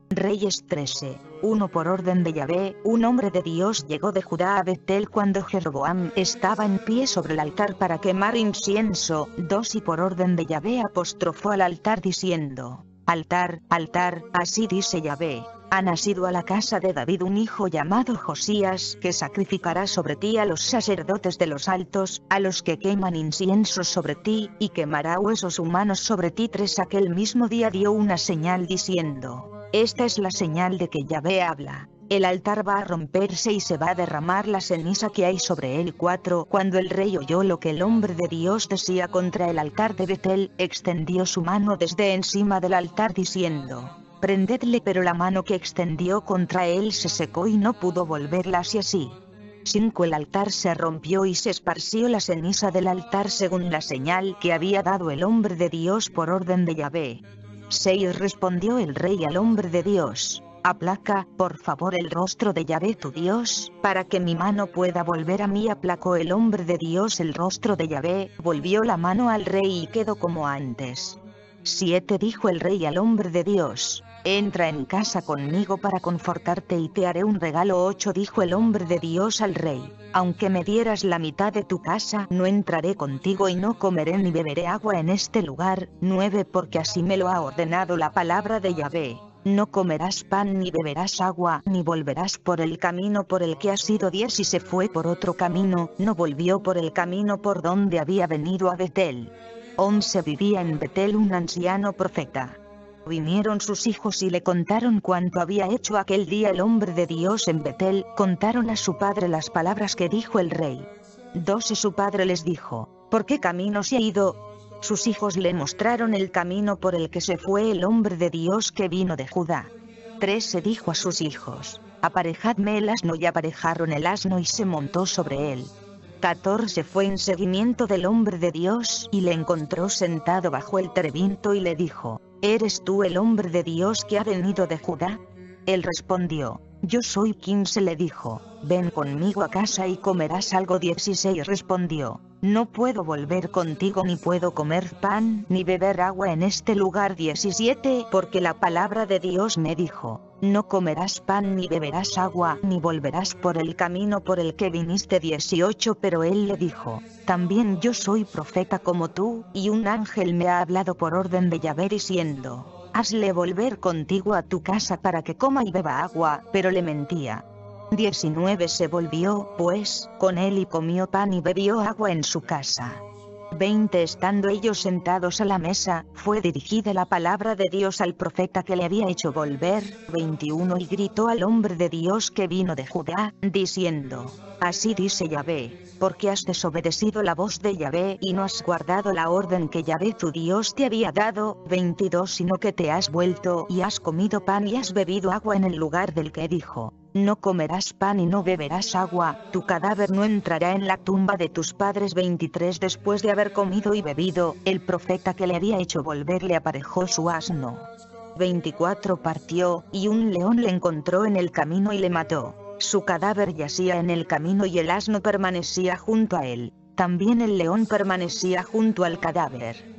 Reyes 13. 1. Por orden de Yahvé, un hombre de Dios llegó de Judá a Betel cuando Jeroboam estaba en pie sobre el altar para quemar incienso. 2. Y por orden de Yahvé apostrofó al altar diciendo: Altar, altar, así dice Yahvé: ha nacido a la casa de David un hijo llamado Josías, que sacrificará sobre ti a los sacerdotes de los altos, a los que queman incienso sobre ti, y quemará huesos humanos sobre ti. 3. Aquel mismo día dio una señal diciendo: esta es la señal de que Yahvé habla: el altar va a romperse y se va a derramar la ceniza que hay sobre él. 4. Cuando el rey oyó lo que el hombre de Dios decía contra el altar de Betel, extendió su mano desde encima del altar diciendo: prendedle. Pero la mano que extendió contra él se secó y no pudo volverla hacia sí. 5. El altar se rompió y se esparció la ceniza del altar según la señal que había dado el hombre de Dios por orden de Yahvé. 6. Respondió el rey al hombre de Dios: aplaca, por favor, el rostro de Yahvé tu Dios, para que mi mano pueda volver a mí. Aplacó el hombre de Dios el rostro de Yahvé, volvió la mano al rey y quedó como antes. 7. Dijo el rey al hombre de Dios: entra en casa conmigo para confortarte y te haré un regalo. 8. Dijo el hombre de Dios al rey: aunque me dieras la mitad de tu casa, no entraré contigo y no comeré ni beberé agua en este lugar. 9. Porque así me lo ha ordenado la palabra de Yahvé: no comerás pan ni beberás agua, ni volverás por el camino por el que has ido. 10. Y se fue por otro camino, no volvió por el camino por donde había venido a Betel. 11. Vivía en Betel un anciano profeta. Vinieron sus hijos y le contaron cuanto había hecho aquel día el hombre de Dios en Betel. Contaron a su padre las palabras que dijo el rey. 12. Su padre les dijo: ¿por qué camino se ha ido? Sus hijos le mostraron el camino por el que se fue el hombre de Dios que vino de Judá. 13. Dijo a sus hijos: aparejadme el asno. Y aparejaron el asno y se montó sobre él. 14. Fue en seguimiento del hombre de Dios y le encontró sentado bajo el terebinto y le dijo: ¿eres tú el hombre de Dios que ha venido de Judá? Él respondió: yo soy. 15. Le dijo: ven conmigo a casa y comerás algo. 16. Respondió: no puedo volver contigo, ni puedo comer pan ni beber agua en este lugar. 17. Porque la palabra de Dios me dijo: no comerás pan ni beberás agua, ni volverás por el camino por el que viniste. 18. Pero él le dijo: también yo soy profeta como tú, y un ángel me ha hablado por orden de Yahvé diciendo: hazle volver contigo a tu casa para que coma y beba agua. Pero le mentía. 19. Se volvió, pues, con él y comió pan y bebió agua en su casa. 20. Estando ellos sentados a la mesa, fue dirigida la palabra de Dios al profeta que le había hecho volver. 21. Y gritó al hombre de Dios que vino de Judá, diciendo: así dice Yahvé: porque has desobedecido la voz de Yahvé y no has guardado la orden que Yahvé tu Dios te había dado. 22. Sino que te has vuelto y has comido pan y has bebido agua en el lugar del que dijo: no comerás pan y no beberás agua, tu cadáver no entrará en la tumba de tus padres. 23. Después de haber comido y bebido, el profeta que le había hecho volver le aparejó su asno. 24. Partió, y un león le encontró en el camino y le mató. Su cadáver yacía en el camino y el asno permanecía junto a él. También el león permanecía junto al cadáver.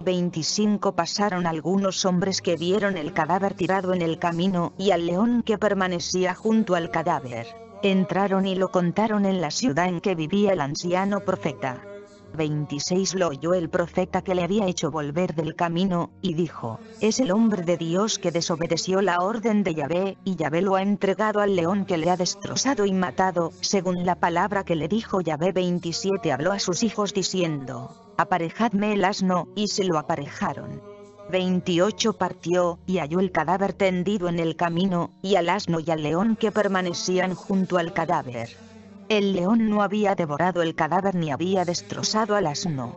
25. Pasaron algunos hombres que vieron el cadáver tirado en el camino y al león que permanecía junto al cadáver. Entraron y lo contaron en la ciudad en que vivía el anciano profeta. 26. Lo oyó el profeta que le había hecho volver del camino, y dijo: es el hombre de Dios que desobedeció la orden de Yahvé, y Yahvé lo ha entregado al león que le ha destrozado y matado, según la palabra que le dijo Yahvé. 27. Habló a sus hijos diciendo: aparejadme el asno, y se lo aparejaron. 28. Partió, y halló el cadáver tendido en el camino, y al asno y al león que permanecían junto al cadáver. El león no había devorado el cadáver ni había destrozado al asno.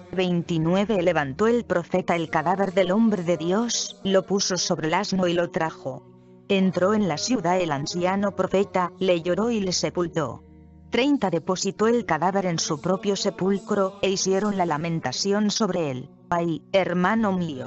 29. Levantó el profeta el cadáver del hombre de Dios, lo puso sobre el asno y lo trajo. Entró en la ciudad el anciano profeta, le lloró y le sepultó. 30. Depositó el cadáver en su propio sepulcro, e hicieron la lamentación sobre él: ay, hermano mío.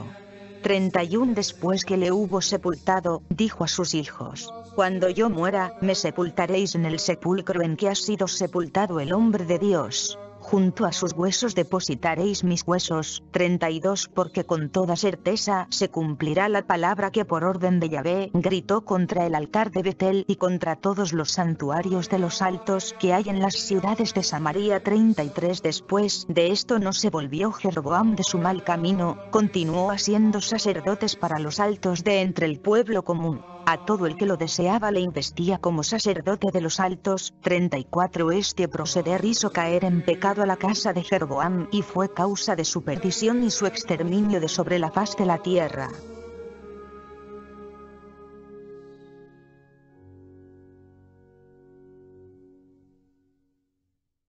31. Después que le hubo sepultado, dijo a sus hijos: cuando yo muera, me sepultaréis en el sepulcro en que ha sido sepultado el hombre de Dios. junto a sus huesos depositaréis mis huesos. 32 Porque con toda certeza se cumplirá la palabra que por orden de Yahvé gritó contra el altar de Betel y contra todos los santuarios de los altos que hay en las ciudades de Samaria. 33 Después de esto no se volvió Jeroboam de su mal camino, continuó haciendo sacerdotes para los altos de entre el pueblo común. A todo el que lo deseaba le investía como sacerdote de los altos. 34 Este proceder hizo caer en pecado a la casa de Jeroboam y fue causa de su perdición y su exterminio de sobre la faz de la tierra.